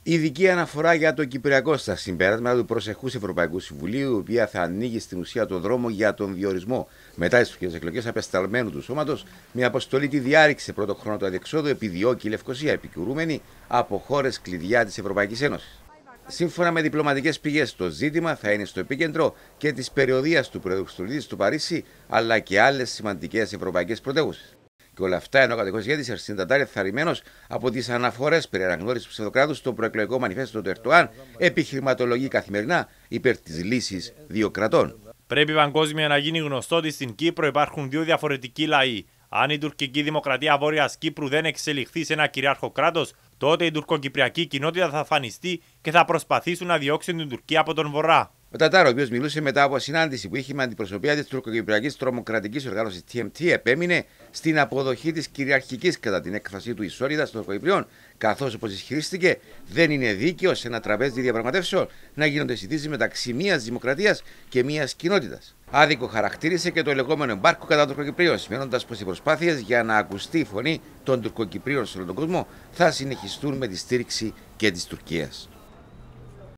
Ειδική αναφορά για το Κυπριακό στα συμπεράσματα του προσεχούς Ευρωπαϊκού Συμβουλίου, η οποία θα ανοίγει στην ουσία το δρόμο για τον διορισμό μετά τις τουρκικές εκλογές απεσταλμένου του σώματος. Μια αποστολή τη διάρρηξη σε πρώτο χρόνο του αδιεξόδου επιδιώκει η Λευκοσία, επικουρούμενη από χώρες κλειδιά της Ευρωπαϊκής Ένωσης. Σύμφωνα με διπλωματικές πηγές, το ζήτημα θα είναι στο επίκεντρο και της περιοδείας του Προεδρου στο Παρίσι, αλλά και άλλες σημαντικές ευρωπαϊκές πρωτεύουσες. Και όλα αυτά ενώ ο κατοικός ηγέτης Ερσίν Τατάρ εθαρρυμένος από τις αναφορές περί αναγνώρισης του ψευδοκράτους στο προεκλογικό μανιφέστο του Ερντογάν, επιχειρηματολογεί καθημερινά υπέρ της λύσης δύο κρατών. Πρέπει παγκόσμια να γίνει γνωστό ότι στην Κύπρο υπάρχουν δύο διαφορετικοί λαοί. Αν η τουρκική δημοκρατία Βόρειας Κύπρου δεν εξελιχθεί σε ένα κυριάρχο κράτος, τότε η τουρκοκυπριακή κοινότητα θα φανιστεί και θα προσπαθήσουν να διώξουν την Τουρκία από τον Βορρά. Ο Τατάρ, ο οποίος μιλούσε μετά από συνάντηση που είχε με αντιπροσωπεία της τουρκοκυπριακής τρομοκρατικής οργάνωσης TMT, επέμεινε στην αποδοχή της κυριαρχικής κατά την έκφρασή του ισότητας των Τουρκοκυπρίων, καθώς, όπως ισχυρίστηκε, δεν είναι δίκαιο σε ένα τραπέζι διαπραγματεύσεων να γίνονται συζητήσεις μεταξύ μιας δημοκρατίας και μιας κοινότητας. Άδικο χαρακτήρισε και το λεγόμενο εμπάρκο κατά των Τουρκοκυπρίων, σημαίνοντας πως οι προσπάθειες για να ακουστεί η φωνή των Τουρκοκυπρίων σε όλο τον κόσμο θα συνεχιστούν με τη στήριξη και της Τουρκίας.